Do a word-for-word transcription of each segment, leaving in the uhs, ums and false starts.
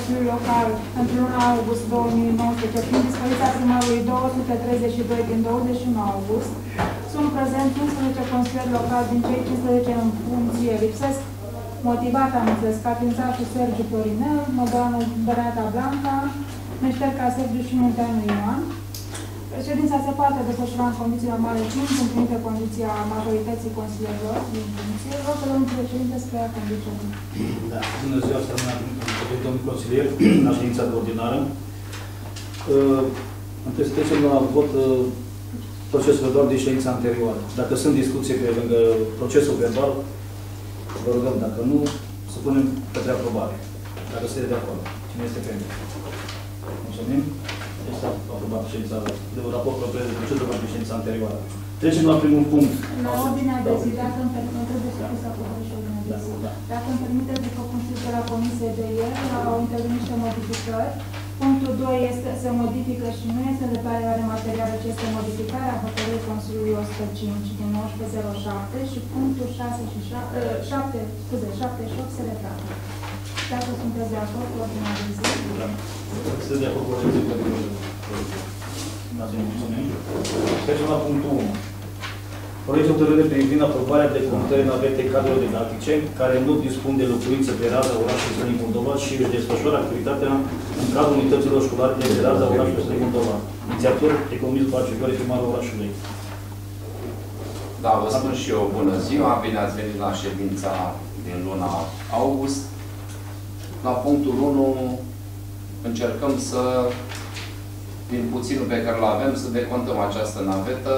Consiliului Local pentru luna august două mii nouăsprezece, prin dispoziția primarului două sute treizeci și doi din douăzeci și unu august, sunt prezenți unsprezece consilieri locali din cei cincisprezece în funcție. Lipsesc motivat, am înțeles, Catințașu Sergiu Florinel, Mădorană Beata Blanca, Meșterca Sergiu și Munteanu Ioan. Ședința se poate desfășura în condiții normale, fiind împlinită condiția majorității consilierilor din funcție. Rog pe domnul președinte să preia conducerea. Da. Bună ziua, să rămână domnul consilier, la ședința de ordinară. Întâi să trecem la vot procesul verbal de ședința anterioară. Dacă sunt discuții pe lângă procesul verbal, vă rugăm, dacă nu, să punem către aprobare. Dacă sunteți de acord. Cine este pentru? Mulțumim. Este aprobat ședința de un raport propriu de procesul verbal de ședința anterioară. Trecem la primul punct. La ordinea de zi, dacă îmi permite, trebuie să pus aprobare și ordinea de zi. Dacă îmi permite, după cum știți de la comisie de ieri, au intervenit niște modificări. Punctul doi este, se modifică și nu este de preluare materială, ci este modificarea hotărârii Consiliului o sută cinci din nouăsprezece zero șapte și punctul șase și șapte, scuze, șapte și opt se retrage. Dacă sunteți de acord cu ordinea de zi. Da. Sunteți de acord cu ordinea de zi. Mulțumim. Trecem la punctul unu. Proiect hotărâre privind aprobarea de completării navete cadrelor didactice care nu dispun de locuințe pe raza orașului Sălii Moldova și își desfășoară activitatea în cadrul unităților școlare de raza orașului Sălii Moldova. Inițiator, economist Barciugări, primarul orașului. Da, vă spun și eu bună ziua, bine ați venit la ședința din luna august. La punctul unu încercăm să, din puținul pe care îl avem, să decontăm această navetă.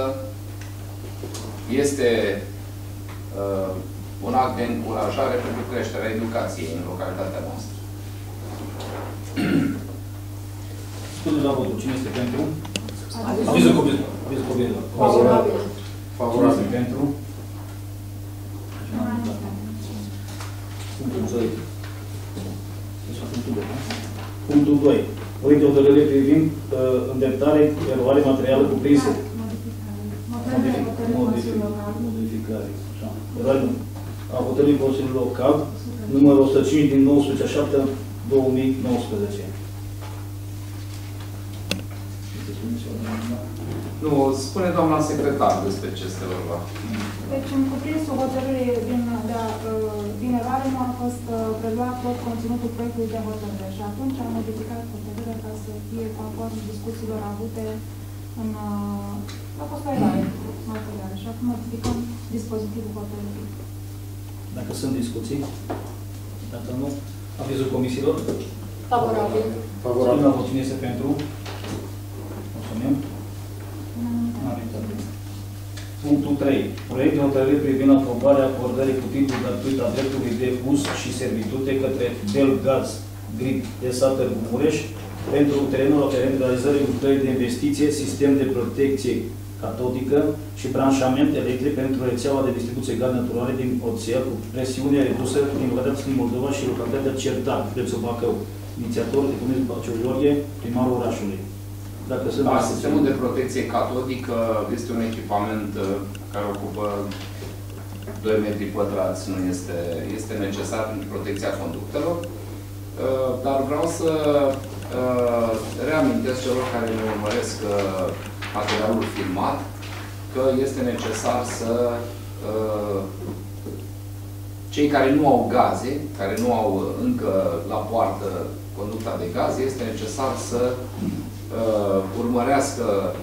Este uh, un act de încurajare pentru creșterea educației în localitatea noastră. Scuze la votul. Cine este pentru? Avizul copil. Avizul copil. Favorabil. Favorabil pentru. Punctul doi. Punctul doi. Proiect de hotărâre privind uh, îndreptare, eroare materială cuprinsă. Modificare. A hotărârii Consiliului Local, numărul o sută cinci din nouăsprezece șapte două mii nouăsprezece. Nu, spune doamna secretar despre ce este vorba. Deci, în cuprinsul hotărârii din, de, din eroare nu a fost preluat tot conținutul proiectului de hotărâre și atunci am modificat hotărârea ca să fie conform discuțiilor avute în... A fost o eroare materială și acum modificăm dispozitivul hotărârii. Dacă sunt discuții, dacă nu, avizul comisiilor? Favorabil. Favorabil. Cine este pentru? Mulțumim. Punctul trei. Proiect de hotărâre privind aprobarea acordării cu titlu gratuit a dreptului de uz și servitute către Belgaz Grid S A Târgu Mureș pentru terenul aferent realizării lucrării de investiție, sistem de protecție catodică și branșament electric pentru rețeaua de distribuție gaz naturale din oțel cu presiune redusă din localitatea Sălii Moldova și localitatea Certan, județul Bacău. Inițiator, economist Baciu Gheorghe, primarul orașului. Dacă sunt da, sistemul de protecție catodică este un echipament care ocupă doi metri pătrați, nu este, este necesar pentru protecția conductelor, dar vreau să reamintesc celor care ne urmăresc materialul filmat că este necesar să cei care nu au gaze, care nu au încă la poartă conducta de gaze, este necesar să uh, urmărească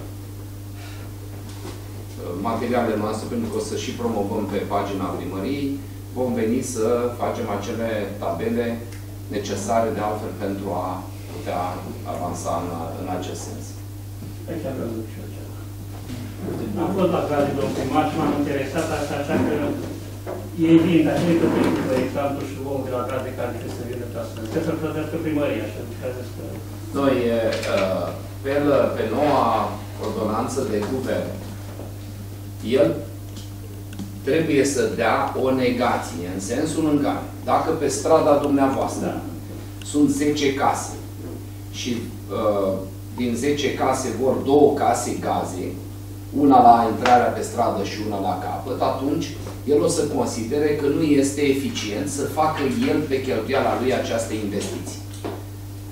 materialele noastre, pentru că o să și promovăm pe pagina primăriei. Vom veni să facem acele tabele necesare de altfel pentru a putea avansa în, în acest sens. Am fost la gaze, domnul primar, și m-am interesat asta, așa că ei vin, dar nu-i că vin cu proiectantul și omul de la gaze care trebuie să vină pe asta. Trebuie să-l plătească primăria, așa că zis că... Noi, pe, pe noua ordonanță de guvern, el trebuie să dea o negație, în sensul în care, dacă pe strada dumneavoastră da. sunt zece case și uh, din zece case vor două case gaze, una la intrarea pe stradă și una la capăt, atunci el o să considere că nu este eficient să facă el pe cheltuiala lui această investiție.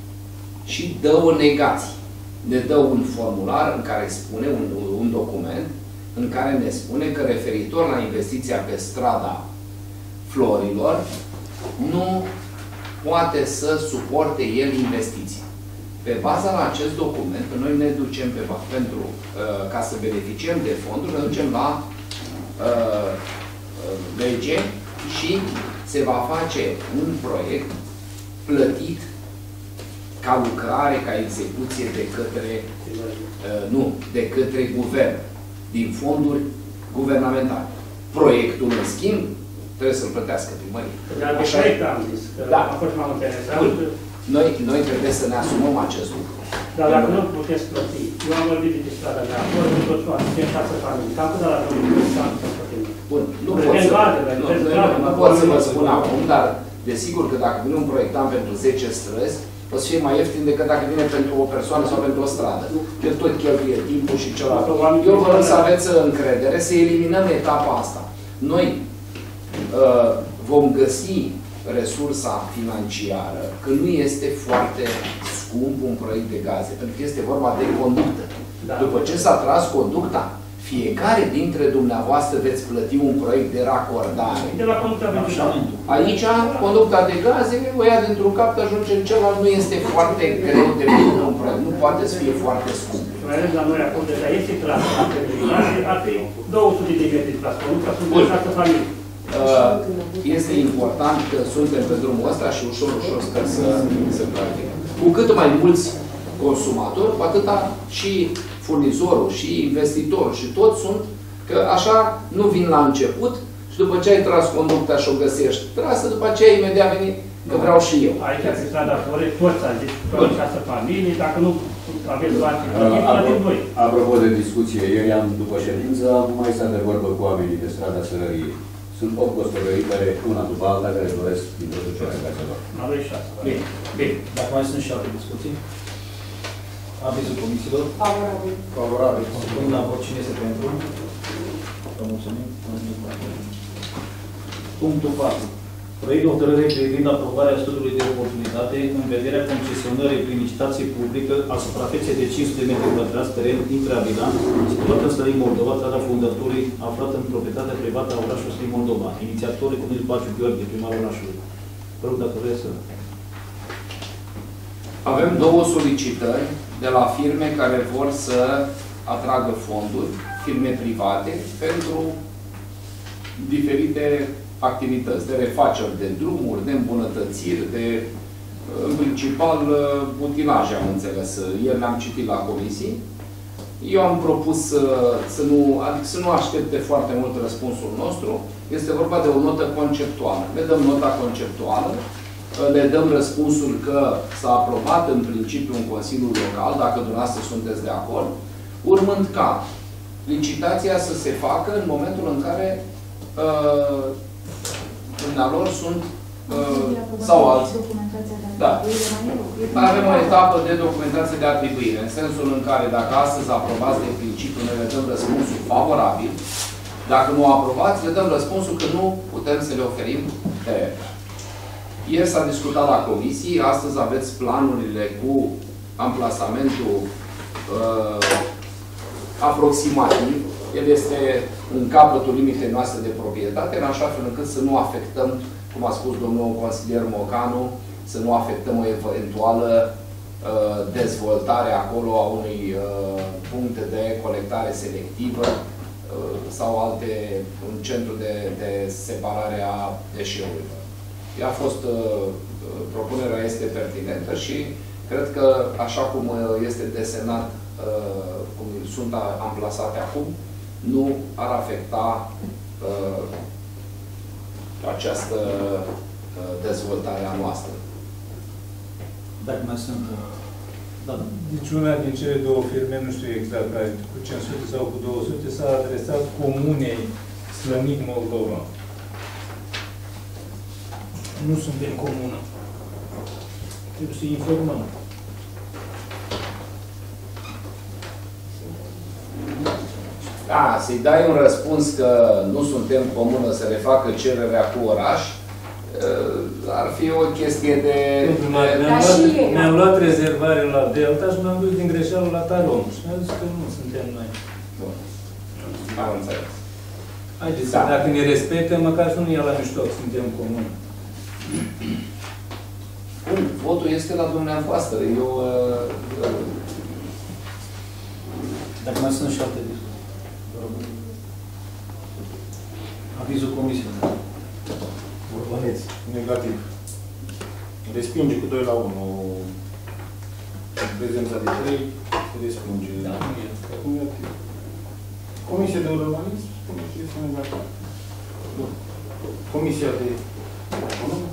și dă o negație. Ne dă un formular în care spune, un, un document, în care ne spune că referitor la investiția pe strada Florilor, nu poate să suporte el investiții. Pe baza la acest document, noi ne ducem pe pentru uh, ca să beneficiem de fonduri, ne ducem la uh, lege și se va face un proiect plătit ca lucrare, ca execuție de către uh, nu, de către guvern, din fonduri guvernamentale. Proiectul, în schimb, trebuie să-l plătească primăria. Dar de proiect am zis, că da. a fost mai interesant. Noi, noi trebuie să ne asumăm acest lucru. Dar dacă nu puteți plăti, eu am vorbit de strada de acolo, nu toți oameni, suntem șase familii, cam cât de la domnul să plătim. Bun, nu pot să, nu, nu, nu pot să vă spun acum, dar desigur că dacă vine un proiectant pentru zece străzi, o să fie mai ieftin decât dacă vine pentru o persoană sau pentru o stradă. că tot cheltuie timpul și celălalt. Eu vă rog să aveți încredere, să eliminăm etapa asta. Noi uh, vom găsi resursa financiară, că nu este foarte scump un proiect de gaze, pentru că este vorba de conductă. Da. După ce s-a tras conducta, fiecare dintre dumneavoastră veți plăti un proiect de racordare. De la conducta de Aici, conducta de gaze, o ia dintr-un cap, ajunge în celălalt, nu este foarte greu de făcut un proiect. Nu poate să fie foarte scump. Mai ales la noi acum deja este clasă, ar fi două sute de metri de clasă, conducta sunt de șase familii. Este important că suntem pe drumul ăsta și ușor, ușor sper să se practică. Cu cât mai mulți consumatori, cu atâta și furnizorul, și investitorul, și toți sunt, că așa nu vin la început și după ce ai tras conducta și o găsești trasă, după aceea imediat veni că vreau și eu. Aici pe strada Flore, toți am zis, toți șase familii, dacă nu aveți bani, plătim voi. Apropo de discuție, ieri am, după ședință, am mai stat de vorbă cu oamenii de strada Sărăriei. Sunt opt gospodării care, una după alta, care doresc introducerea gazelor. Avem șase. Bine, bine. Dacă mai sunt și alte discuții? Avizul comisiilor? Favorabil. Favorabil. Spun la vot cine este pentru? Vă mulțumim. Punctul patru. Proiect de hotărâre privind aprobarea studiului de oportunitate în vederea concesionării prin licitație publică a suprafeței de cinci sute de metri pătrați teren intravilan, situat în Slăin Moldova, țara fundătorii, aflat în proprietatea privată a orașului Slăin Moldova. Inițiatorul Comunil Paciu Gheorghe, primarul orașului. Vă rog dacă vreți să... Avem două solicitări de la firme care vor să atragă fonduri, firme private, pentru diferite activități de refaceri de drumuri, de îmbunătățiri, de, în principal, butinaje, am înțeles. Ieri le-am citit la comisii. Eu am propus să, să, nu, adică să nu aștepte foarte mult răspunsul nostru. Este vorba de o notă conceptuală. Le dăm nota conceptuală, le dăm răspunsul că s-a aprobat în principiu un Consiliu Local, dacă dumneavoastră sunteți de acord, urmând ca licitația să se facă în momentul în care uh, dumnealor sunt uh, sau alții. Da. Avem o etapă de documentație de atribuire, în sensul în care dacă astăzi aprobați de principiu, ne le dăm răspunsul favorabil, dacă nu aprobați, le dăm răspunsul că nu putem să le oferim teren. Ieri s-a discutat la comisii, astăzi aveți planurile cu amplasamentul uh, aproximativ. El este în capătul limitei noastre de proprietate, în așa fel încât să nu afectăm, cum a spus domnul consilier Mocanu, să nu afectăm o eventuală uh, dezvoltare acolo a unui uh, punct de colectare selectivă uh, sau alte, un centru de, de separare a deșeurilor. Ea a fost, uh, propunerea este pertinentă și cred că, așa cum este desenat, uh, cum sunt amplasate acum, nu ar afecta uh, această uh, dezvoltare a noastră. Dacă mai sunt... Da. Deci una din cele două firme, nu știu exact care, cu cinci sute sau cu două sute, s-a adresat Comunei Slănic Moldova. Nu suntem comună. Trebuie să informăm. Da, să-i dai un răspuns că nu suntem comună, să le facă cererea cu oraș, ar fi o chestie de... Ne-am luat, ne luat rezervare la Delta și m-am dus din greșeală la Tarom. Și mi-a zis că nu suntem noi. Bun. Am înțeles. Haideți, Da. dacă ne respectă, măcar să nu ia la mișto, suntem comuni. Bun, votul este la dumneavoastră. Eu... Uh, uh, Dacă mai sunt și alte discuții. Vă rog. Avizul comisiei. Urmăneți. Negativ. Respinge cu doi la unu. Prezența de trei. Respinge. Da, nu e. Negativ. Comisia de urbanism spune că este negativ. Bun. Comisia de economie.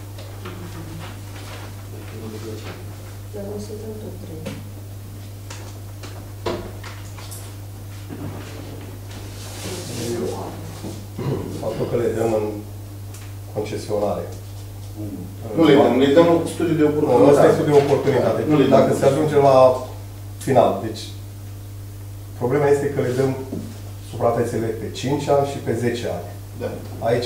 Faptul că le dăm în concesionare. Nu le dăm, le dăm un studiu de Nu, oportunitate. ăsta este de oportunitate. Nu le dăm. Dacă se ajunge la final. Deci, problema este că le dăm suprafețele pe cinci ani și pe zece ani. Da. Aici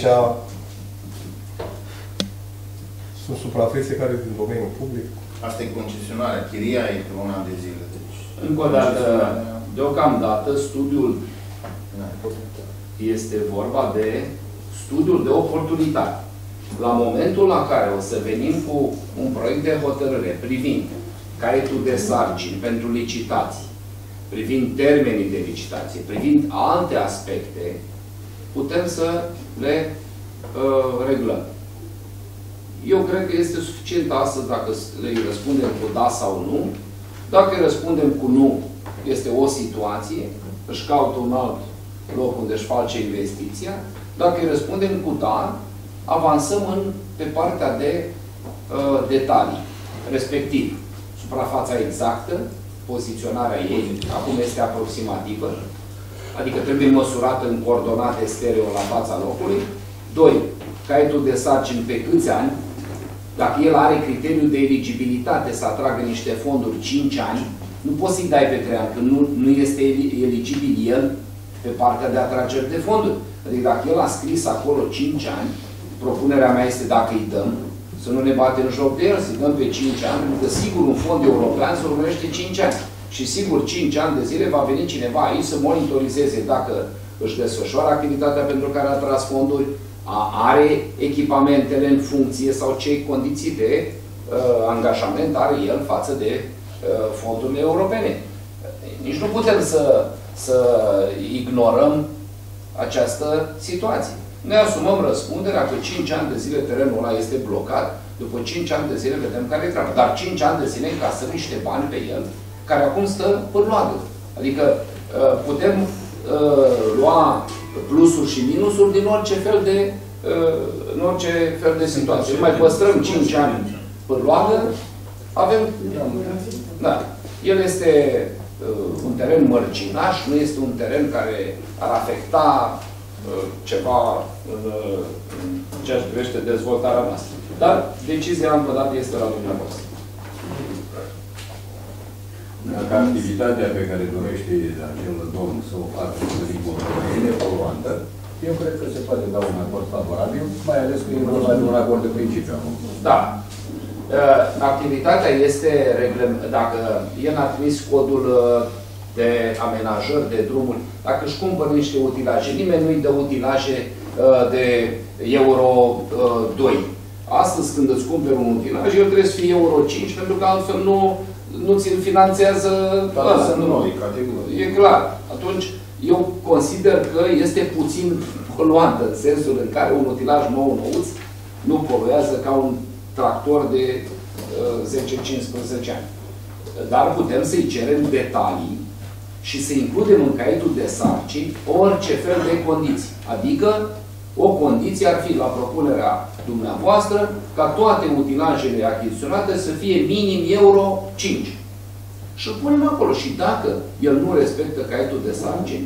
sunt suprafețe care din domeniul public. Asta e concesionarea. Chiria e pe un an de zile. Deci, Încă o dată, deocamdată, studiul da. este vorba de studiul de oportunitate. La momentul la care o să venim cu un proiect de hotărâre privind caietul de sarcini pentru licitații, privind termenii de licitație, privind alte aspecte, putem să le uh, reglăm. Eu cred că este suficient astăzi dacă le răspundem cu da sau nu. Dacă răspundem cu nu, este o situație, își caută un alt loc unde își face investiția. Dacă îi răspundem cu da, avansăm în, pe partea de uh, detalii, respectiv suprafața exactă, poziționarea ei, acum este aproximativă, adică trebuie măsurată în coordonate stereo la fața locului. Doi, caietul de sarcini pe câți ani, dacă el are criteriul de eligibilitate să atragă niște fonduri cinci ani, nu poți să-i dai pe trei ani, că nu, nu este eligibil el pe partea de atragere de fonduri. Adică dacă el a scris acolo cinci ani, propunerea mea este dacă îi dăm, să nu ne batem joc de el, să-i dăm pe cinci ani, pentru că sigur un fond european se urmărește cinci ani. Și sigur cinci ani de zile va veni cineva aici să monitorizeze dacă își desfășoară activitatea pentru care a tras fonduri, are echipamentele în funcție sau ce condiții de uh, angajament are el față de uh, fondurile europene. Nici nu putem să, să ignorăm această situație. Ne asumăm răspunderea că cinci ani de zile terenul ăla este blocat, după cinci ani de zile vedem care e treaba. Dar cinci ani de zile încasăm niște bani pe el, care acum stă pârloagă. Adică uh, putem uh, lua plusuri și minusuri din orice fel de, uh, în orice fel de situație. Nu mai păstrăm cinci ani pârloagă, avem... Da. El este uh, un teren mărginaș, nu este un teren care ar afecta uh, ceva în, uh, în ceea ce privește dezvoltarea noastră. Dar decizia, încă o dată, este la dumneavoastră. Dacă activitatea pe care dorește acel domn să o facă e nepoluantă, eu cred că se poate da un acord favorabil, mai ales că e vorba de un acord de principiu acum. Da. Activitatea este, dacă el a trimis codul de amenajări, de drumuri, dacă își cumpără niște utilaje, nimeni nu-i dă utilaje de euro doi. Astăzi, când îți cumperi un utilaj, el trebuie să fie euro cinci, pentru că altfel nu, nu ți-l finanțează ăla. Nu, e clar. Atunci, eu consider că este puțin poluantă, în sensul în care un utilaj nou-nouț nu poluează ca un tractor de uh, zece cincisprezece ani. Dar putem să-i cerem detalii și să includem în caietul de sarcini orice fel de condiții. Adică, o condiție ar fi, la propunerea dumneavoastră, ca toate utilajele achiziționate să fie minim euro cinci. Și îl punem acolo. Și dacă el nu respectă caietul de sarcini,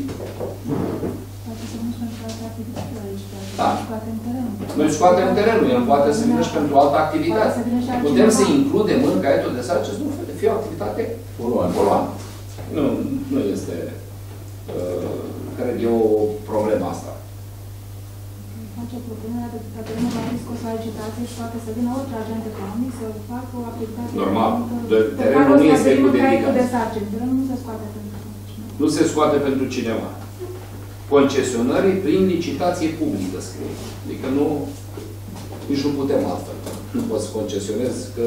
da. Noi scoatem terenul, el poate să vină și pentru altă activitate. Putem să includem în caietul de sarcini, nu fie o activitate poluantă. Nu, nu este, uh, cred eu, o problemă asta. face propunerea de ca terenul va fi scos la licitație și poate să vină orice agent economic să facă o activitate Normal. economică De- pe terenul care o nu este stabilim cu în caietul dedicație. de sarcini. Terenul nu se scoate pentru cineva. Nu se scoate pentru cineva. Concesionării prin licitație publică, scrie. Adică nu, nici nu putem altfel. Nu poți să concesionezi că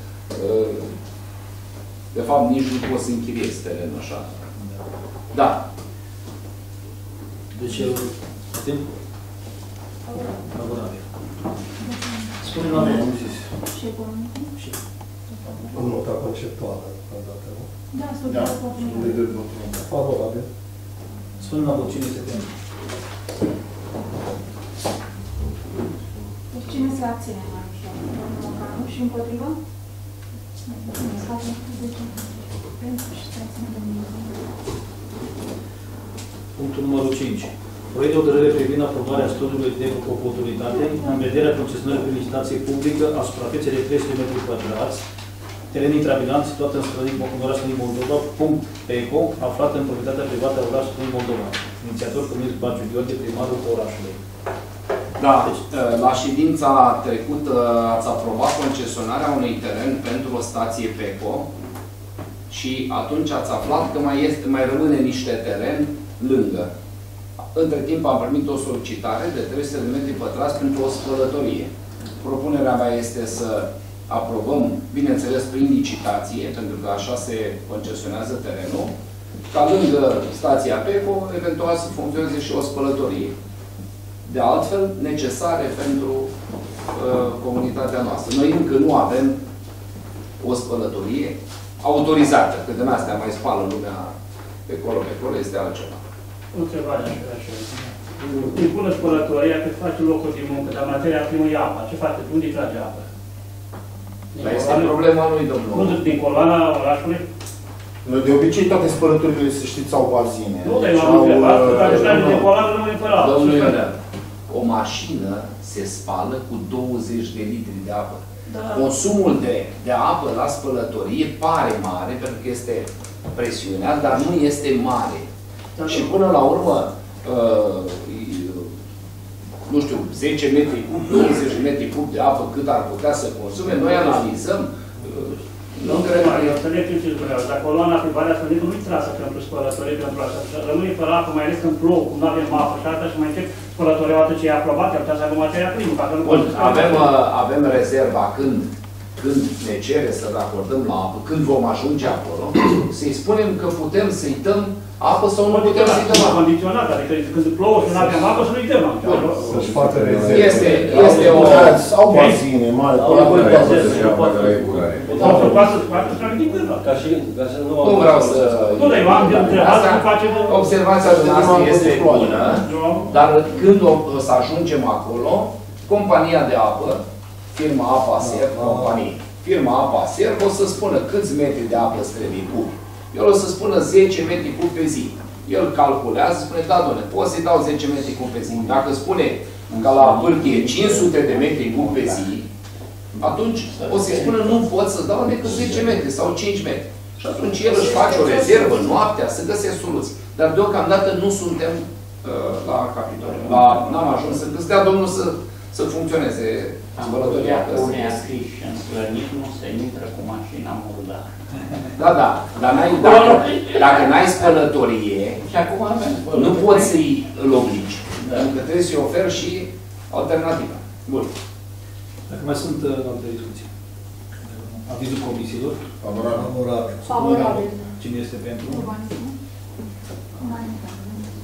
de fapt nici nu poți să închiriezi terenul așa. Da. Deci, timp? Favorabil. Spune la mine. Și economic. Și În nota conceptuală, dată, nu? Da, Da. studiul propunerea. Favorabil. spune la vot cine este pentru. Deci cine se abține mai ușor? Domnul Mocanu și împotrivă? Cine se abține? Deci, pentru și se abține domnul. Punctul numărul cinci. Proiect de hotărâre privind aprobarea studiului de oportunitate în vederea concesionării prin licitație publică a suprafeței de trei sute de metri pătrați, teren intrabilant situat în Strănic, orașul Strănic Moldova, punct PECO, aflat în proprietatea privată a orașului Strănic Moldova. Inițiator Comunist Baciu Gheorghe, primarul orașului. Da, deci, la ședința trecută ați aprobat concesionarea unui teren pentru o stație PECO și atunci ați aflat că mai, este, mai rămâne niște teren lângă. Între timp am primit o solicitare de trei sute de metri pătrați pentru o spălătorie. Propunerea mea este să aprobăm, bineînțeles, prin licitație, pentru că așa se concesionează terenul, ca lângă stația PECO, eventual să funcționeze și o spălătorie. De altfel, necesare pentru uh, comunitatea noastră. Noi încă nu avem o spălătorie autorizată, că din astea mai spală lumea pe acolo, pe acolo, este altceva. O întrebare așa, așa. Îi pune spălătoria că face locul de muncă, dar materia primă e apa. Ce face? Unde îi trage apă? Dar este problema lui, domnul. Unde? Din coloana orașului? De obicei, toate spălăturile, să știți, au bazine. Nu, dar eu am întrebat, că dacă trage din coloană, rămâne fără apă. Domnul Ionel, o mașină se spală cu douăzeci de litri de apă. Da. Consumul de, de apă la spălătorie pare mare, pentru că este presiunea, dar nu este mare. Da, și până la urmă, uh, nu știu, zece metri cub, douăzeci de metri cub de apă, cât ar putea să consume, noi analizăm. Uh, nu cred că... Eu înțeleg ce vreau. Dacă coloana privată a spălit, nu-i trasă pentru spălătorie, pentru așa. Rămâne fără apă, mai ales când plouă, cum nu avem apă și alta, și mai încep spălătoria odată ce e aprobat, ar putea să aibă materia primă. Bun, avem, uh, avem rezerva când, când ne cere să racordăm la apă, când vom ajunge acolo, să-i spunem că putem să-i dăm apă sau nu putem să-i dăm apă. Condiționat, adică când plouă și nu avem apă, să nu-i dăm apă. Să-și facă rezervă. Este, este o... Sau bazine mari. Sau să poată să facă să din cândva. Ca și ca să nu Nu vreau să... Nu, dar eu am de întrebat să facem... Observația dumneavoastră este bună, dar când o, o să ajungem acolo, compania de apă, firma Apa Serv, companie, firma Apa Serv o să spună câți metri de apă îți trebuie cub. El o să spună zece metri cub pe zi. El calculează, spune, da, doamne, pot să-i dau zece metri cub pe zi. Dacă spune că la pârtie cinci sute de metri cub pe zi, atunci o să-i spună, nu pot să dau decât zece metri sau cinci metri. Și atunci el își face o rezervă noaptea, să găsesc soluții. Dar deocamdată nu suntem uh, la capitol. N-am ajuns să găsea domnul să, să funcționeze spălătoria. Am unei scris și în Slănic nu se intră cu mașina murdară. Da, da. Dar n-ai, dacă, dacă n-ai spălătorie, Și acum avem nu poți să-i obligi. Pentru că trebuie să-i oferi și alternativa. Bun. Dacă mai sunt uh, alte discuții. Avizul comisiilor. Favorabil. Favorabil. Cine este pentru? Urbanism. Umanitate.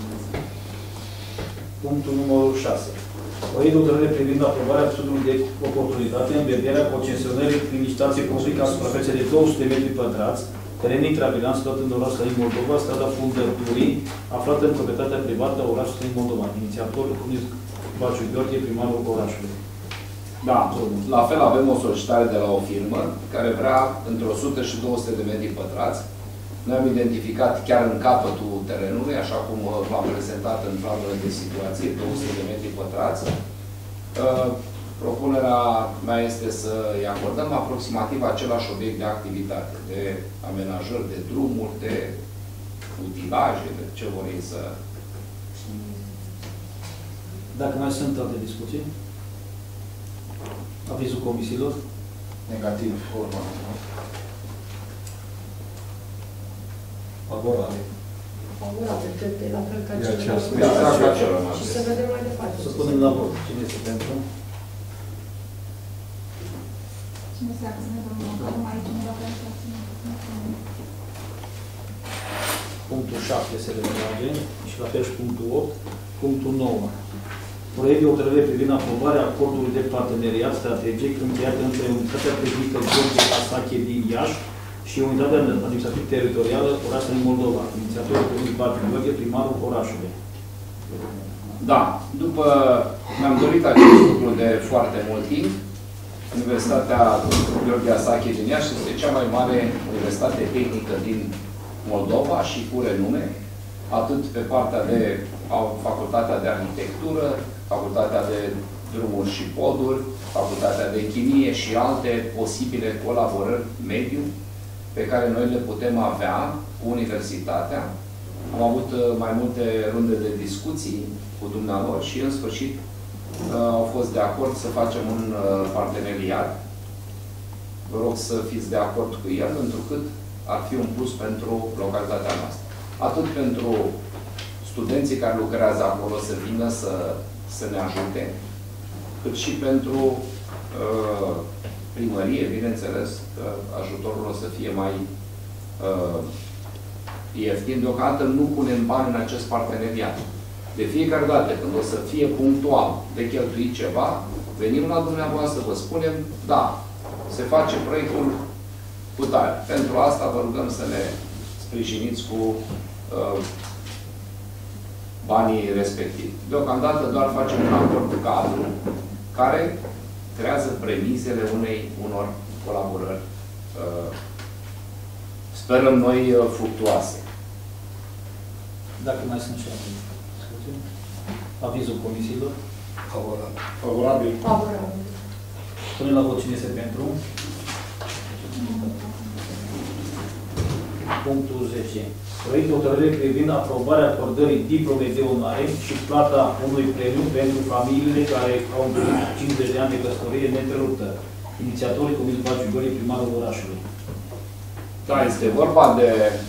Punctul numărul șase. Proiect de hotărâre privind aprobarea studiului de oportunitate în vederea concesionării prin licitație publică a suprafeței de două sute de metri pătrați, teren intrabilant situat în orașul Strănic Moldova, strada Fundăturii, aflată în proprietatea privată a orașului Strănic Moldova. Inițiatorul Comunist Baciu Gheorghe, primarul orașului. Da. La fel avem o solicitare de la o firmă care vrea între o sută și două sute de metri pătrați. Noi am identificat chiar în capătul terenului, așa cum v-am prezentat în planul de situație, două sute de metri pătrați. Propunerea mea este să îi acordăm aproximativ același obiect de activitate, de amenajări, de drumuri, de utilaje, de ce vor ei să... Dacă mai sunt alte discuții? Avizul comisiilor? Negativ, formal. Favorabil. Favorabil, cred că e la fel ca E aceeași celălalt. Exact ca celălalt. Și să vedem mai departe. Să punem la vot. Cine este pentru? Cine se abține, domnul Măcărum, aici cineva care se abține? Punctul șapte se retrage și la fel și punctul opt. Punctul nouă. Proiect de hotărâre privind aprobarea acordului de parteneriat strategic încheiat între Unitatea Tehnică George Asache din Iași și Unitatea Administrativ Teritorială Oraș din Moldova. Inițiatorul Comunii Barbiu Gheorghe, primarul orașului. Da, după mi-am dorit acest lucru de foarte mult timp, Universitatea Gheorghe Asache din Iași este cea mai mare universitate tehnică din Moldova și cu renume, atât pe partea de facultatea de arhitectură, facultatea de drumuri și poduri, facultatea de chimie și alte posibile colaborări mediu pe care noi le putem avea cu universitatea. Am avut mai multe runde de discuții cu dumnealor și în sfârșit au fost de acord să facem un parteneriat. Vă rog să fiți de acord cu el, întrucât ar fi un plus pentru localitatea noastră. Atât pentru studenții care lucrează acolo să vină să, să ne ajute, cât și pentru uh, primărie, bineînțeles, că ajutorul o să fie mai uh, ieftin. Deocamdată nu punem bani în acest parteneriat. De fiecare dată, când o să fie punctual de cheltuit ceva, venim la dumneavoastră, vă spunem, da, se face proiectul cu tare. Pentru asta vă rugăm să ne sprijiniți cu uh, banii respectivi. Deocamdată doar facem un acord cadru care creează premisele unei unor colaborări, uh, sperăm noi, uh, fructuoase. Dacă mai sunt și alte discuții. Avizul comisiilor? Favorabil. Favorabil. Favorabil. Punem la vot cine este pentru. Punctul zece. Proiect de hotărâre privind aprobarea acordării diplome de onoare și plata unui premiu pentru familiile care au împlinit cincizeci de ani de căsătorie neîntreruptă. Inițiatorii Comunii Barbiu Gheorghe, primarul orașului. Da, este vorba de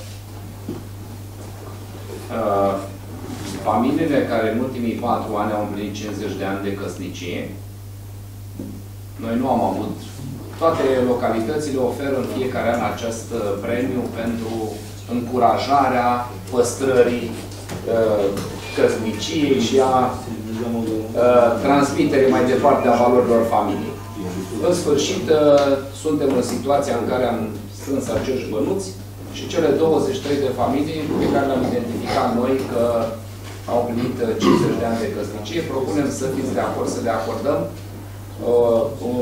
uh, familiile care în ultimii patru ani au împlinit cincizeci de ani de căsnicie. Noi nu am avut. Toate localitățile oferă în fiecare an acest uh, premiu pentru încurajarea păstrării uh, căsniciei și a uh, transmiterii mai departe a valorilor familiei. În sfârșit, uh, suntem în situația în care am strâns acești bănuți și cele douăzeci și trei de familii pe care le-am identificat noi că au împlinit cincizeci de ani de căsnicie, propunem să fiți de acord să le acordăm uh, o,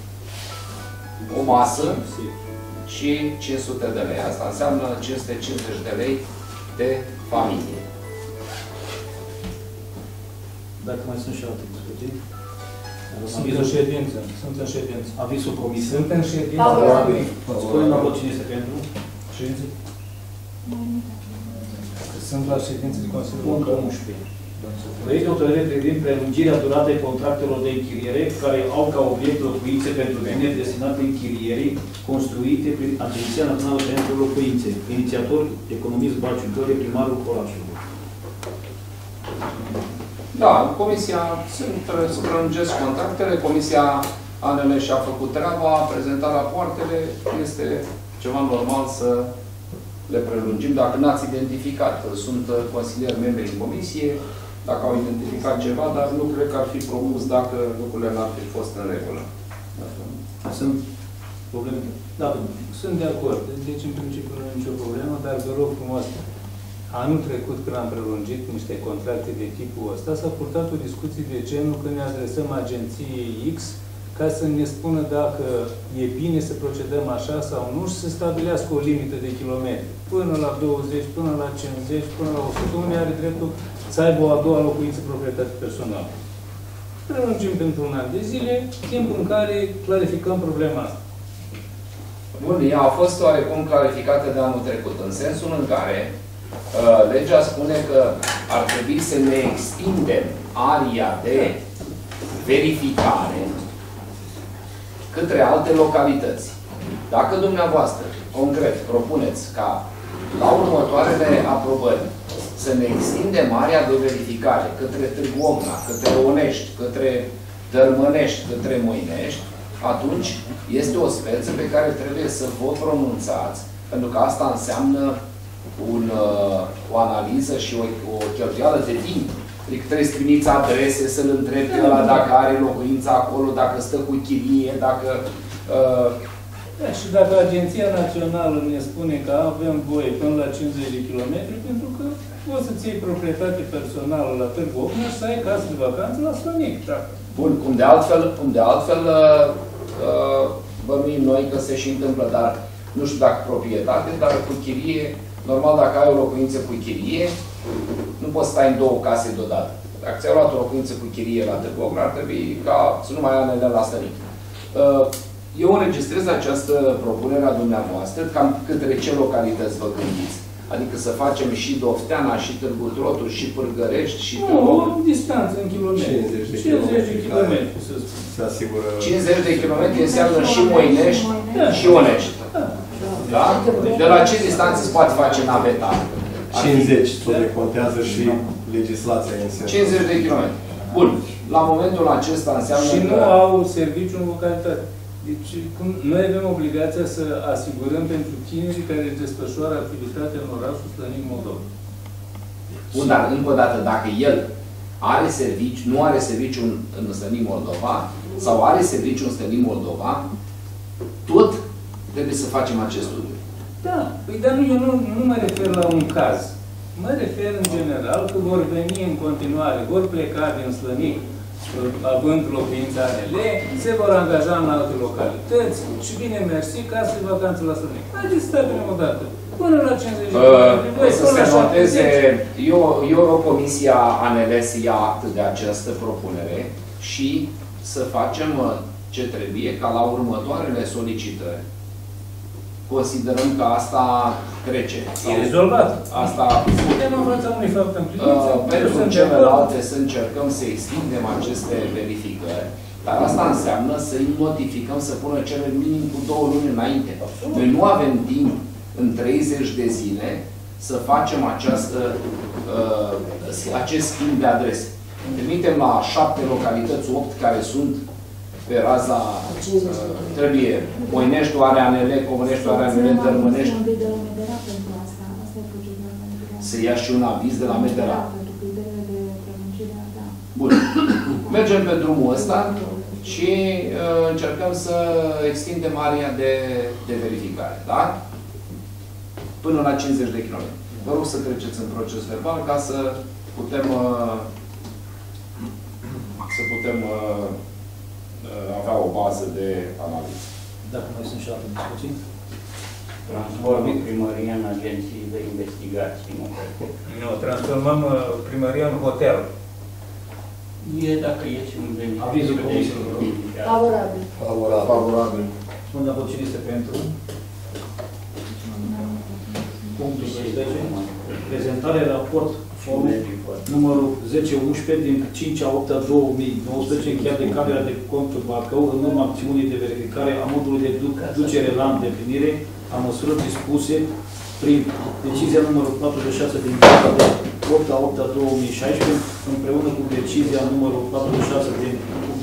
o masă și cinci sute de lei. Asta înseamnă cinci sute cincizeci de lei de familie. Dacă mai sunt și alte discuții. Sunt în ședință. Sunt în ședință. Avizul comisiei. Sunt în ședință. Favorabil. Spunem la vot cine este pentru. ședință. Sunt la ședință de Consiliul Punctul Local. unsprezece. Proiect de hotărâre privind prelungirea duratei contractelor de închiriere care au ca obiect locuințe pentru vineri destinate închirierii construite prin Agenția Națională pentru Locuințe. Inițiator, economist Barbiu Gheorghe, primarul orașului. Da, Comisia se prelungesc contractele, Comisia A N L și-a făcut treaba, a prezentat rapoartele, este ceva normal să le prelungim. Dacă n-ați identificat, sunt consilieri membri în comisie, dacă au identificat ceva, dar nu cred că ar fi propus dacă lucrurile n-ar fi fost în regulă. Sunt probleme? Da, sunt de acord. Deci, în principiu, nu e nicio problemă, dar vă rog frumos, anul trecut, când am prelungit niște contracte de tipul ăsta, s-a purtat o discuție de genul când ne adresăm agenției X ca să ne spună dacă e bine să procedăm așa sau nu și să stabilească o limită de kilometri. Până la douăzeci, până la cincizeci, până la o sută, unde are dreptul să aibă o a doua locuință proprietate personală. Prelungim pentru un an de zile, timp în care clarificăm problema asta. Bun, ea a fost oarecum clarificată de anul trecut, în sensul în care uh, legea spune că ar trebui să ne extindem aria de verificare către alte localități. Dacă dumneavoastră, concret, propuneți ca la următoarele aprobări să ne extindem area de verificare către Târgu Ocna, către Onești, către Dărmănești, către Moinești, atunci este o speță pe care trebuie să vă pronunțați, pentru că asta înseamnă un, o analiză și o, o cheltuială de timp. Adică trebuie să trimiți adrese, să-l întrebi pe ăla dacă are locuința acolo, dacă stă cu chirie, dacă... Uh... Da, și dacă Agenția Națională ne spune că avem voie până la cincizeci de kilometri, pentru că poți să-ți iei proprietate personală la Târgu Ocna și să ai casă de vacanță la Slănic. Bun, cum de altfel, cum de altfel uh, uh, bănuim noi că se și întâmplă, dar nu știu dacă proprietate, dar cu chirie, normal dacă ai o locuință cu chirie, nu poți să stai în două case deodată. Dacă ți-ai luat o locuință cu chirie la Târgu Ocna, ar trebui ca să nu mai ai anele la Slănic. Uh, Eu înregistrez această propunere a dumneavoastră, cam către ce localități vă gândiți? Adică să facem și Dofteana, și Târgu Trotu, și Pârgărești, și Nu, o distanță în kilometri. cincizeci de kilometri, să spun. Se asigură... cincizeci de kilometri înseamnă și Moinești, și Onești. Da? De la ce distanță se poate face naveta? cincizeci, tot de contează și legislația în sens. cincizeci de kilometri. Bun. La momentul acesta înseamnă și că... nu au serviciu în localitate. Deci, cum, noi avem obligația să asigurăm pentru tinerii care își desfășoară activitatea în orașul Slănic, Moldova. Bun, dar încă o dată, dacă el are serviciu, nu are serviciu în, în Slănic, Moldova, sau are serviciu în Slănic, Moldova, tot trebuie să facem acest studiu. Da, păi, dar nu, eu nu, nu mă refer la un caz. Mă refer în general că vor veni în continuare, vor pleca din Slănic, având locuința A N L, se vor angaja în alte localități și bine mersi, casă de vacanță la Slănic. Haideți să stabilim o dată. Până la cincizeci de kilometri. Să se noteze, eu, eu rog Comisia A N L să ia act de această propunere și să facem ce trebuie ca la următoarele solicitări. Considerăm că asta trece. E rezolvat. Asta... Suntem în fața unui fapt împlinit. Uh, pentru celelalte să încercăm să extindem aceste verificări, dar asta înseamnă să-i notificăm să pună cele minim cu două luni înainte. Noi nu avem timp în treizeci de zile să facem această, uh, acest schimb de adrese. Trimitem la șapte localități, opt care sunt pe raza, uh, trebuie, Moineștiul are A N L, Comăneștiul are A N L, Dărmănești. Să ia și un aviz de la Medera. Bun. Mergem pe drumul ăsta și uh, încercăm să extindem area de, de verificare. Da? Până la cincizeci de kilometri. Vă rog să treceți în proces verbal ca să putem uh, să putem uh, avea o bază de analiză. Dacă mai sunt și alte discuții? Transformă primăria în agenții de investigații, nu? Nu, transformăm primăria în hotel. E dacă e și un venit. Avizul Comisiei. Favorabil. Favorabil. Favorabil. Spun dacă cine este pentru. Punctul doisprezece. Prezentare raport numărul zece unsprezece din cinci a opta două mii nouăsprezece încheiat de Camera de Conturi Bacău în urma acțiunii de verificare a modului de ducere la îndeplinire a măsurilor dispuse prin decizia numărul patruzeci și șase din opt a opta două mii șaisprezece împreună cu decizia numărul patruzeci și șase din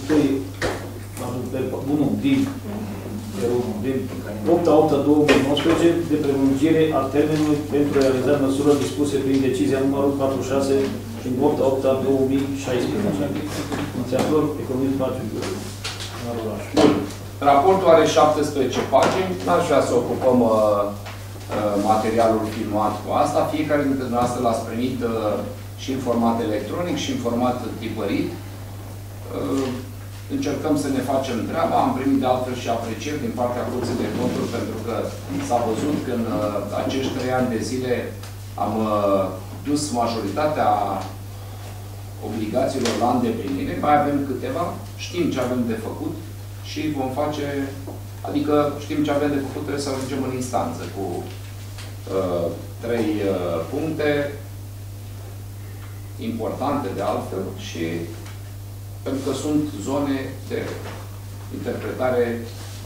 unu din opt a opta două mii nouăsprezece de prelungire a termenului pentru realizarea măsurilor dispuse prin decizia numărul patruzeci și șase din opt a opta două mii șaisprezece. Inițiator Economist Patriu Oraș. Raportul are șaptesprezece pagini. N-aș vrea să ocupăm uh, uh, materialul filmat cu asta. Fiecare dintre dumneavoastră l-ați primit uh, și în format electronic și în format tipărit. Uh, Încercăm să ne facem treaba. Am primit de altfel și aprecieri din partea Curții de Conturi pentru că s-a văzut că în uh, acești trei ani de zile am uh, dus majoritatea obligațiilor la îndeplinire. Mai avem câteva, știm ce avem de făcut și vom face, adică știm ce avem de făcut, trebuie să ajungem în instanță cu uh, trei uh, puncte. importante de altfel și pentru că sunt zone de interpretare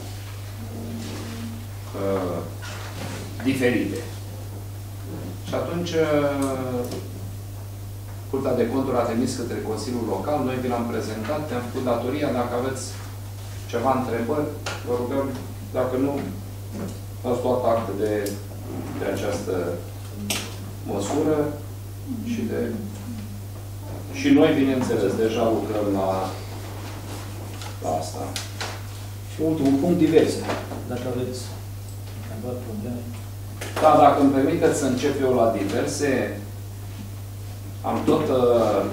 uh, diferite. Și atunci uh, Curtea de Conturi a trimis către Consiliul Local, noi vi l-am prezentat, ne-am făcut datoria, dacă aveți ceva întrebări, vă rugăm, dacă nu, ați luat acte de, de această măsură și de... Și noi, bineînțeles, deja lucrăm la, la asta. Și ultimul punct, diverse. Dacă aveți probleme. Da, dacă îmi permiteți să încep eu la diverse, am tot uh,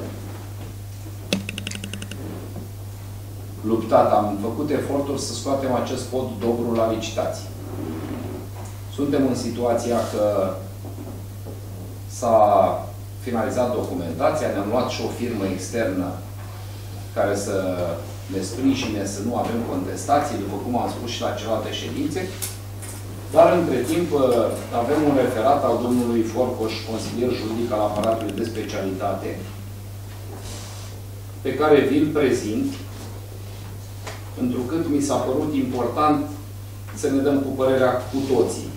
luptat, am făcut eforturi să scoatem acest pod Dobru la licitații. Suntem în situația că s-a finalizat documentația, ne-am luat și o firmă externă care să ne sprijine, să nu avem contestații, după cum am spus și la celelalte ședințe. Dar, între timp, avem un referat al domnului Forcoș, consilier juridic al aparatului de specialitate, pe care vi-l prezint, întrucât mi s-a părut important să ne dăm cu părerea cu toții.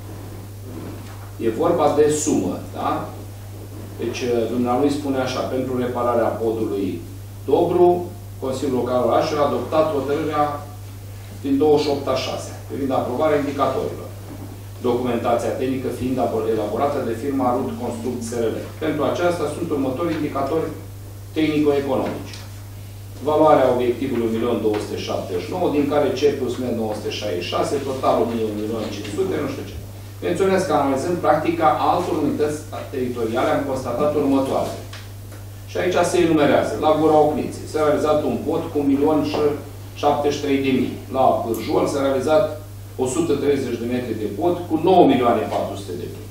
E vorba de sumă, da? Deci, dumnealui spune așa, pentru repararea podului Dobru, Consiliul Local Orașului a adoptat hotărârea din douăzeci și opt a șasea, privind aprobarea indicatorilor. Documentația tehnică fiind elaborată de firma Rut Construct S R L. Pentru aceasta sunt următorii indicatori tehnico-economici. Valoarea obiectivului un milion două sute șaptezeci și nouă, din care C plus M nouă sute șaizeci și șase, totalul un milion cinci sute, nu știu ce. Menționez că analizând practica altor unități teritoriale am constatat următoarele. Și aici se enumerează. La Gura Ocniței s-a realizat un pod cu un milion șaptezeci și trei de mii. La Pârjol s-a realizat o sută treizeci de metri de pod cu nouă milioane patru sute de mii.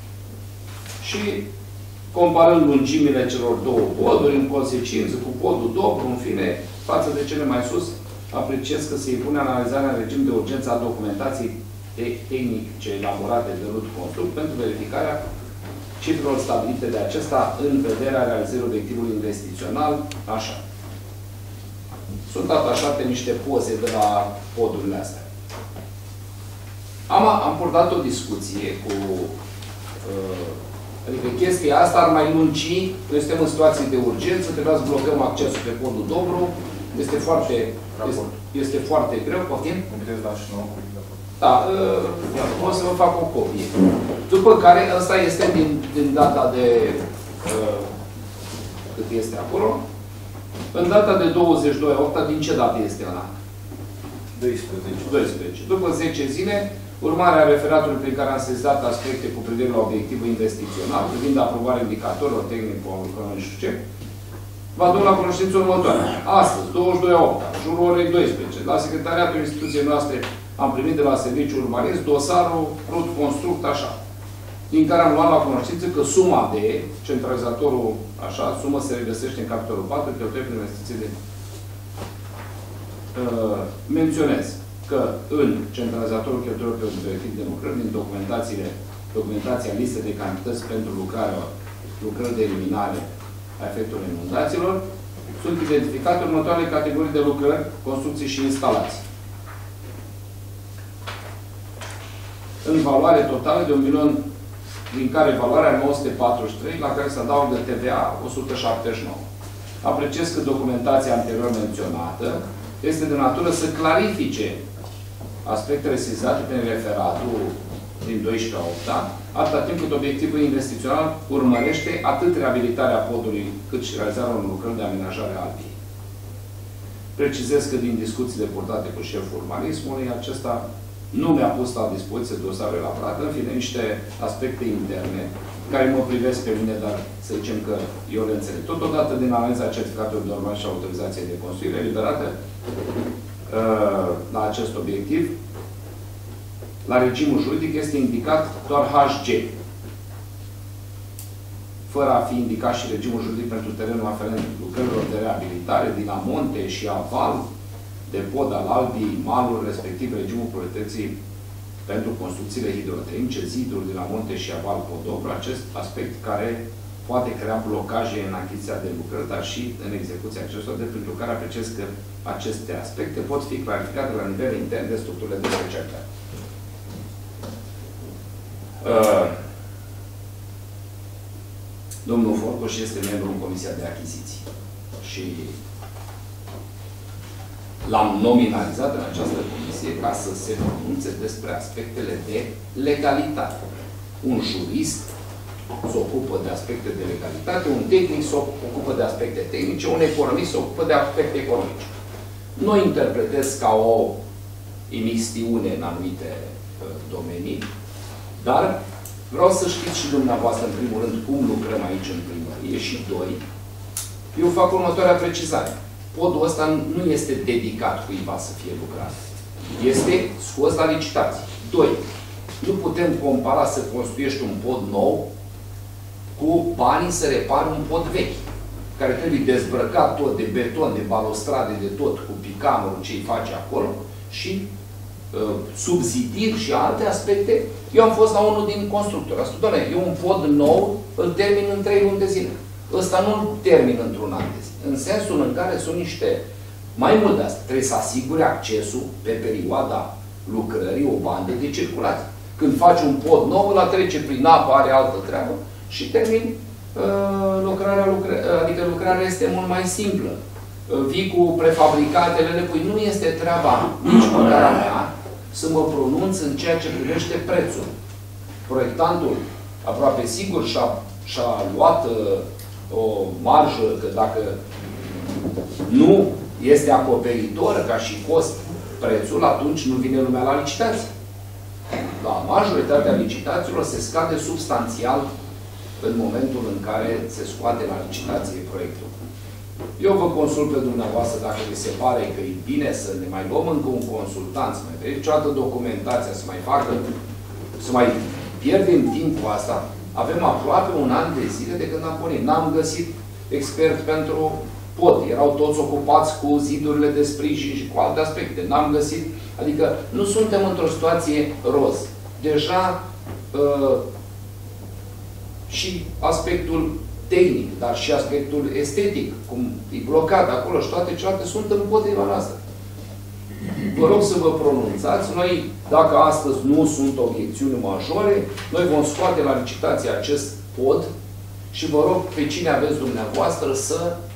Și comparând lungimile celor două poduri, în consecință cu podul Dobru, în fine, față de cele mai sus, apreciez că se impune analizarea în regim de urgență a documentației tehnice elaborate de Rut Construct pentru verificarea cifrelor stabilite de acesta în vederea realizării obiectivului investițional, așa. Sunt atașate niște poze de la podurile astea. Am, am purtat o discuție cu... Uh, adică chestia asta ar mai lungi, noi suntem în situații de urgență, trebuia să blocăm accesul pe podul Dobru, este foarte, este, este foarte greu, poftim? Da, uh, o să vă fac o copie. După care, ăsta este din, din data de... Uh, cât este acolo. În data de douăzeci și doi opt, din ce dată este ăla? doisprezece. doisprezece. După zece zile, urmarea referatului prin care am sesizat aspecte cu privire la obiectivul investițional, privind aprobarea indicatorilor tehnico-economici și ce, va duce la cunoștință următoare. Astăzi, douăzeci și doi opt, jurul orei doisprezece, la Secretariatul Instituției noastre am primit de la Serviciul Urbanist dosarul Rut Construct, așa, din care am luat la cunoștință că suma de centralizatorul, așa, sumă se regăsește în capitolul patru, cheltuieli prin investiții de... Uh, menționez că în centralizatorul cheltuielor pe obiectiv de lucrări, din documentațiile, documentația listă de cantități pentru lucrarea, lucrări de eliminare a efectelor inundațiilor, sunt identificate următoarele categorii de lucrări, construcții și instalații. În valoare totală de un milion, din care valoarea nouă sute patruzeci și trei, la care se adaugă T V A o sută șaptezeci și nouă. Apreciez că documentația anterior menționată este de natură să clarifice aspectele sesizate prin referatul din doisprezece opt, atâta timp cât obiectivul investițional urmărește atât reabilitarea podului, cât și realizarea unor lucrări de amenajare a Alpiei. Precizez că din discuțiile purtate cu șeful urbanismului, acesta nu mi-a pus la dispoziție dosarul elaborat, în fine, niște aspecte interne care mă privesc pe mine, dar să zicem că eu le înțeleg. Totodată, din analiza certificatului de urmare și autorizației de construire eliberată uh, la acest obiectiv, la regimul juridic este indicat doar H G, fără a fi indicat și regimul juridic pentru terenul aferent lucrărilor de reabilitare din amonte și aval de pod al Albii, maluri, respectiv regimul priorității pentru construcțiile hidrotermice, ziduri din amonte și aval podobru, acest aspect care poate crea blocaje în achiziția de lucrări, dar și în execuția acestor, de pentru care apreciez că aceste aspecte pot fi clarificate la nivel intern de structurile de specialitate. Uh, domnul Forcoș este membru în Comisia de Achiziții și l-am nominalizat în această comisie ca să se pronunțe despre aspectele de legalitate. Un jurist se ocupă de aspecte de legalitate, un tehnic se ocupă de aspecte tehnice, un economist se ocupă de aspecte economice. Nu interpretez ca o imistiune în anumite uh, domenii, dar vreau să știți și dumneavoastră, în primul rând, cum lucrăm aici în primărie și, doi, eu fac următoarea precizare. Podul ăsta nu este dedicat cuiva să fie lucrat. Este scos la licitație. Doi, nu putem compara să construiești un pod nou cu banii să repari un pod vechi, care trebuie dezbrăcat tot de beton, de balustrade, de tot, cu picamărul ce îi face acolo și uh, subzidiri și alte aspecte. Eu am fost la unul din constructori. A spus, doamne, eu un pod nou îl termin în trei luni de zile. Ăsta nu îl termin într-un an de zile. În sensul în care sunt niște, mai mult de asta, trebuie să asigure accesul pe perioada lucrării, o bandă de circulație. Când faci un pod nou, ăla trece prin apă, are altă treabă și termin uh, lucrarea, lucră, adică lucrarea este mult mai simplă. Uh, vii cu prefabricatele, le pui. Nu este treaba nici măcar a mea să mă pronunț în ceea ce privește prețul. Proiectantul aproape sigur și-a și-a luat uh, o marjă, că dacă nu este acoperitor ca și cost prețul, atunci nu vine lumea la licitație. La majoritatea licitațiilor se scade substanțial în momentul în care se scoate la licitație proiectul. Eu vă consult pe dumneavoastră dacă vi se pare că e bine să ne mai luăm încă un consultant, să mai verifice toată documentația, să mai facă, să mai pierdem timpul asta. Avem aproape un an de zile de când am pornit. N-am găsit expert pentru pod. Erau toți ocupați cu zidurile de sprijin și cu alte aspecte. N-am găsit. Adică nu suntem într-o situație roz. Deja uh, și aspectul tehnic, dar și aspectul estetic, cum e blocat acolo și toate celelalte, sunt împotriva noastră. Vă rog să vă pronunțați. Noi, dacă astăzi nu sunt obiecțiuni majore, noi vom scoate la licitație acest pod și vă rog pe cine aveți dumneavoastră să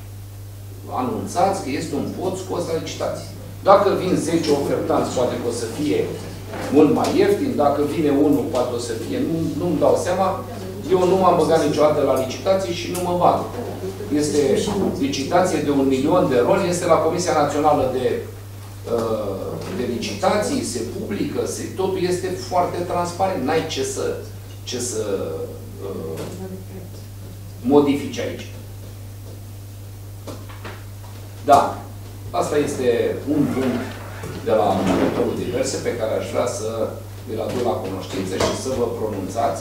anunțați că este un pod scos la licitație. Dacă vin zece ofertanți, poate că o să fie mult mai ieftin. Dacă vine unul, poate o să fie. Nu, nu-mi dau seama. Eu nu m-am băgat niciodată la licitație și nu mă bag. Este licitație de un milion de roli, este la Comisia Națională de de licitații, se publică, se, totul este foarte transparent. N-ai ce să, ce să uh, modifici aici. Da. Asta este un punct de la monitorul diverse pe care aș vrea să vi-l aduc la cunoștință și să vă pronunțați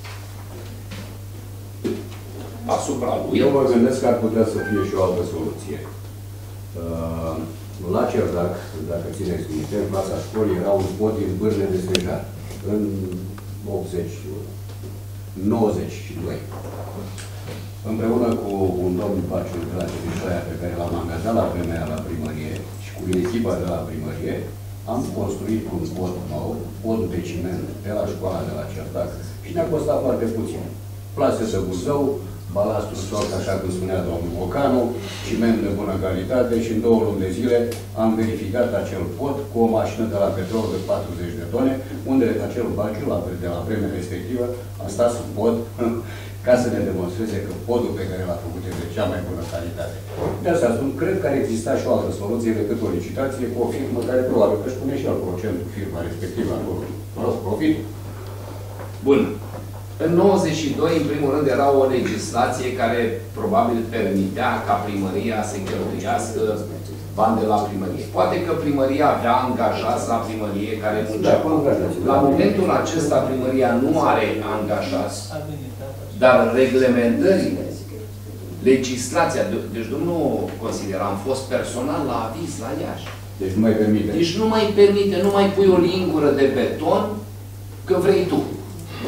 asupra lui. Eu mă gândesc că ar putea să fie și o altă soluție. Uh, La Cerdac, dacă țineți minte, în clasa școlii era un pod din Bârne de Stejar, în optzeci, nouăzeci și doi. Împreună cu un domn Baciu de la Cerișoaia, pe care l-am angajat la vremea la primărie și cu echipa de la primărie, am construit un pod nou, pod de ciment, pe la școala de la Cerdac și ne-a costat foarte puțin. Plase de Buzău, balastul soc, așa cum spunea domnul Bocanu, ciment de bună calitate și în două luni de zile am verificat acel pod cu o mașină de la petrol de patruzeci de tone, unde acel baciu, de la vremea respectivă, a stat sub pod ca să ne demonstreze că podul pe care l-a făcut e de cea mai bună calitate. De asta spun, cred că ar exista și o altă soluție decât o licitație cu o firmă care probabil că își pune și al procentul firma respectivă acolo. Profit. Bun. În nouăzeci și doi, în primul rând, era o legislație care probabil permitea ca primăria să cheltuiască bani de la primărie. Poate că primăria avea angajați la primărie care munceau. La momentul acesta primăria nu are angajați, dar reglementările, legislația, deci domnul consilier, am fost personal la aviz la Iași. Deci nu mai permite. Deci nu mai permite, nu mai pui o lingură de beton că vrei tu.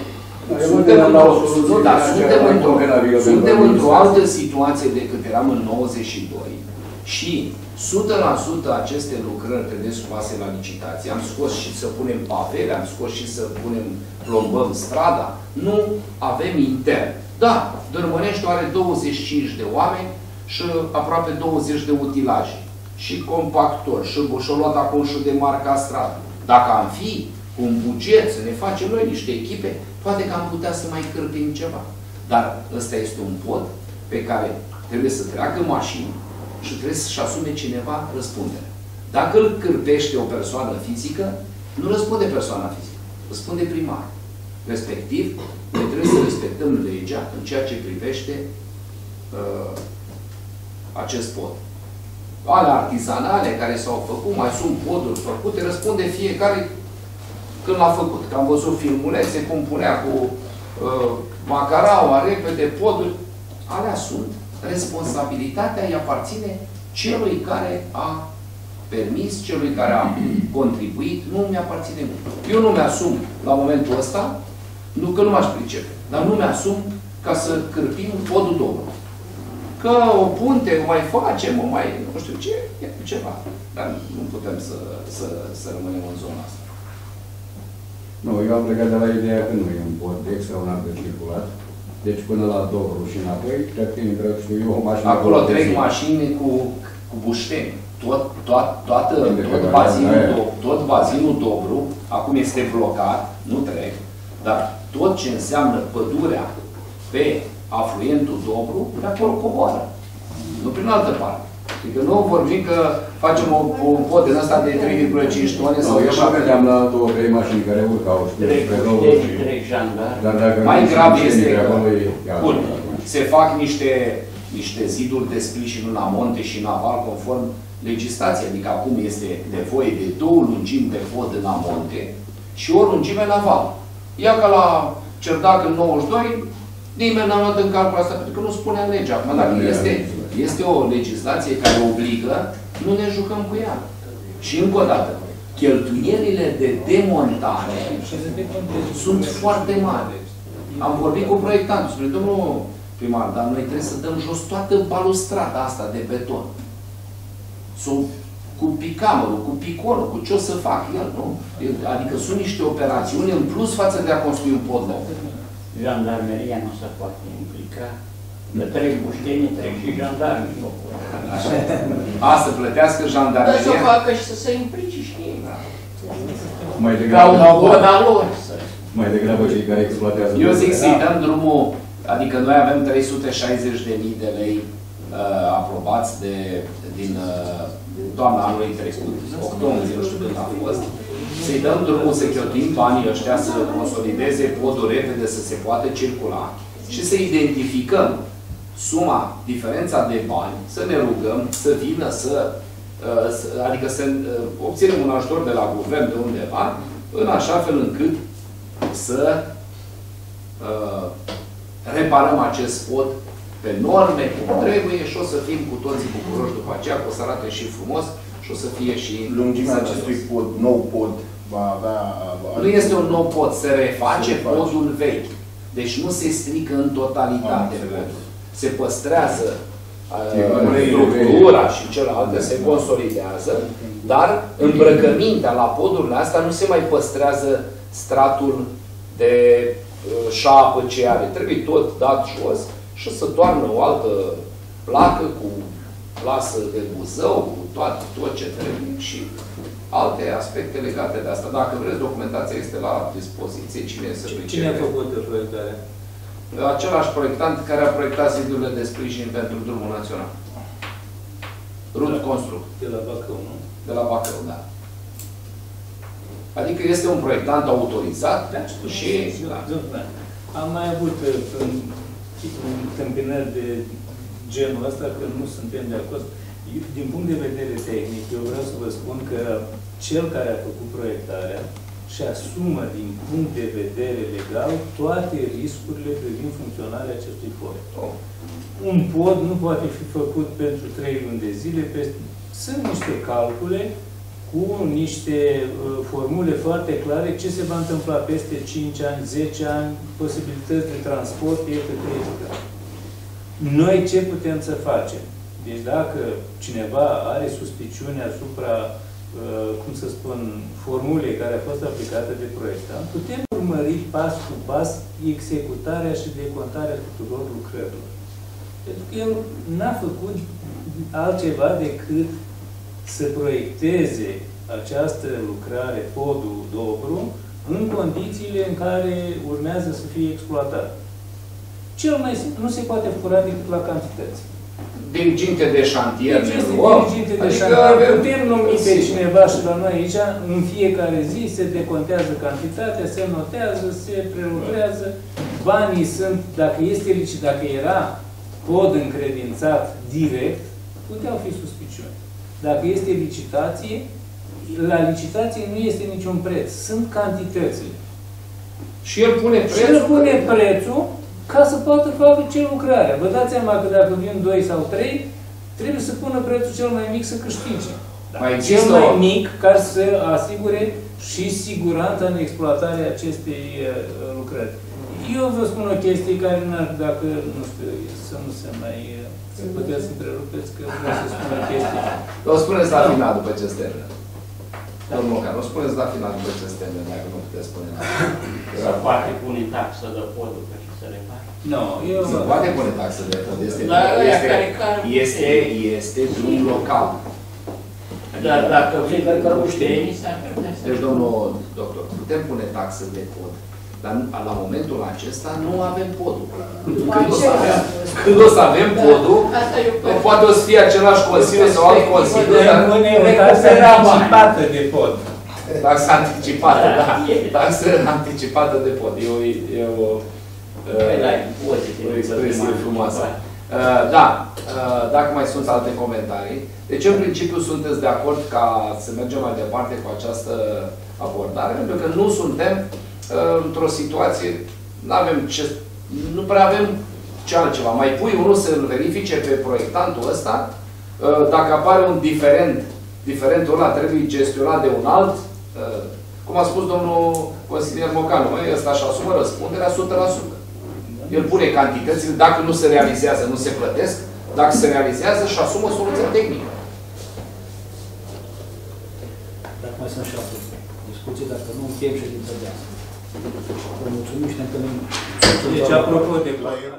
Suntem într-o da, suntem într-o suntem într-o altă situație decât eram în nouăzeci și doi și o sută la sută aceste lucrări trebuie scoase la licitație. Am scos și să punem pavele, am scos și să punem, plombăm strada. Nu avem intern. Da, Dărmănești are douăzeci și cinci de oameni și aproape douăzeci de utilaje. Și compactor, și și-o luat acum și de marca stradă. Dacă am fi cu un buget, să ne facem noi niște echipe, poate că am putea să mai cârpim ceva. Dar ăsta este un pod pe care trebuie să treacă mașini și trebuie să-și asume cineva răspunderea. Dacă îl cârpește o persoană fizică, nu răspunde persoana fizică, răspunde primar. Respectiv, noi trebuie să respectăm legea în ceea ce privește uh, acest pod. Ale artizanale care s-au făcut, mai sunt poduri făcute, răspunde fiecare când l-a făcut. Că am văzut filmulețe cum punea cu uh, macaraua, repede, poduri. Alea sunt. Responsabilitatea îi aparține celui care a permis, celui care a contribuit. Nu mi-aparține mie. Eu nu mi-asum la momentul ăsta, nu că nu m-aș pricepe, dar nu mi-asum ca să cârpim podul Dobrul. Că o punte o mai facem, o mai, nu știu ce, e ceva. Dar nu putem să, să, să rămânem în zona asta. Nu, eu am plecat de la ideea că nu e un pod extraordinar de circulat. Deci până la Dobru și înapoi, cred că intră, știu eu, o mașină... Acolo trec mașini cu, cu bușteni. Tot, tot, toată, tot, bazinul, do, tot bazinul Dobru, acum este blocat, nu trec, dar tot ce înseamnă pădurea pe afluentul Dobru, de acolo coboară. Nu prin altă parte. Adică nu vorbim că facem o, un pod din ăsta de trei virgulă cinci tone sau eu așa vedeam la două, trei mașini care urcau spre Dobru. Mai grav este că bun, se fac niște, niște ziduri de sprijin în amonte și în aval conform legislației. Adică acum este nevoie de două lungimi de pod în amonte și o lungime în aval. Ia ca la Cerdac în nouăzeci și doi, nimeni n-a luat în calcul asta, pentru că nu spunea legea. Acum, dacă este, este o legislație care obligă, nu ne jucăm cu ea. Și încă o dată, cheltuielile de demontare sunt foarte mari. Am vorbit cu proiectantul, spune, domnul primar, dar noi trebuie să dăm jos toată balustrada asta de beton. Sunt cu picamărul, cu picolul, cu ce o să fac el, nu? Adică sunt niște operațiuni în plus față de a construi un pod nou. Jandarmeria nu se poate implica. Că trec buștenii, trec și jandarmii. A, să plătească jandarmeria? Dar să o facă și să se implice și ei. Mai degrabă, ca un pod al lor. Mai degrabă cei care exploatează. Eu zic să-i dăm drumul, adică noi avem trei sute șaizeci de mii de lei uh, aprobați de, din uh, toamna anului trecut, octombrie, nu știu când a fost. Să-i dăm drumul să cheltuim banii ăștia, să consolideze podul repede, să se poată circula și să identificăm suma, diferența de bani, să ne rugăm, să vină, să, adică să obținem un ajutor de la guvern de undeva, în așa fel încât să uh, reparăm acest pod pe norme, cum trebuie și o să fim cu toții bucuroși după aceea, că o să arate și frumos și o să fie și... Lungimea acestui pod, nou pod, va avea... Nu este un nou pod, se reface podul vechi. Deci nu se strică în totalitate podul. Se păstrează uh, structura și celelalte, se consolidează, dar îmbrăcămintea la podurile astea nu se mai păstrează stratul de uh, șapă ce are. Trebuie tot dat jos și să toarnă o altă placă cu plasă de Buzău, cu tot, tot ce trebuie și alte aspecte legate de asta. Dacă vreți, documentația este la dispoziție. Cine să pricepe? Cine a făcut proiectarea? Același proiectant care a proiectat zidurile de sprijin pentru drumul național. Rut Construct. De la Bacău, nu? De la Bacău, da. Adică este un proiectant autorizat da, și... Da. Da. Am mai avut întâmpinări de genul ăsta, că nu suntem de acord. Din punct de vedere tehnic, eu vreau să vă spun că cel care a făcut proiectarea și asumă din punct de vedere legal toate riscurile privind funcționarea acestui pod. Oh. Un pod nu poate fi făcut pentru trei luni de zile. Sunt niște calcule cu niște uh, formule foarte clare ce se va întâmpla peste cinci ani, zece ani, posibilități de transport, et cetera et cetera. Noi ce putem să facem? Deci dacă cineva are suspiciune asupra, uh, cum să spun, formulei care a fost aplicată de proiectant, putem urmări pas cu pas executarea și decontarea tuturor lucrărilor. Pentru că el n-a făcut altceva decât să proiecteze această lucrare, podul Dobru, în condițiile în care urmează să fie exploatat. Cel mai simplu nu se poate fura decât la cantități. Diriginte de șantier. Deci este wow. diriginte de Adică șantier. avem- Putem numi pe cineva și la noi aici, în fiecare zi se decontează cantitatea, se notează, se prelucrează, banii sunt, dacă este licit, dacă era pod încredințat direct, puteau fi suspiciuni. Dacă este licitație, la licitație nu este niciun preț, sunt cantitățile. Și el pune Și prețul. el pune prețul ca să poată face lucrarea. Vă dați seama că dacă vin doi sau trei, trebuie să pună prețul cel mai mic să câștige. Mai Cel există mai o- mic ca să asigure și siguranța în exploatarea acestei uh, lucrări. Eu vă spun o chestie care, dacă, nu știu, să nu se mai... Să puteți să întrerupeți că vreau să spun o chestie. O spuneți la final după ce sterne. Domnul Ocan, o spuneți la final după ce sterne, dacă nu puteți spune la Să poate pune taxă de podul ca și să repare. Nu, eu... Se poate pune taxă de pod. Este, Dar ăia este, care- care- este, este drum local. Dar dacă vin căruștenii, s-ar putea să... Deci, domnul doctor, putem pune taxă de pod, dar nu- la momentul acesta nu avem podul. Când o să avem, când o să avem podul, Asta e o poate o să fie același consiliu sau alt consiliu, dar Pune o taxă anticipată de pod. taxa anticipată, da. Taxă anticipată de pod. E o, e o, Păi la impozite. o expresie frumoasă. Uh, Da, uh, dacă mai sunt alte comentarii. Deci, în principiu, sunteți de acord ca să mergem mai departe cu această abordare, pentru că nu suntem uh, într-o situație, nu avem ce, nu prea avem ce altceva. Mai pui unul să-l verifice pe proiectantul ăsta, uh, dacă apare un diferent, diferentul ăla trebuie gestionat de un alt, uh, cum a spus domnul consilier Mocanu, măi, ăsta își asumă răspunderea o sută la sută. El pune cantitățile, dacă nu se realizează, nu se plătesc, dacă se realizează, își asumă soluția tehnică. Dacă mai sunt și alte discuții, dacă nu, încheiem ședința de astăzi. Vă mulțumim și ne întâlnim. Deci, apropo de...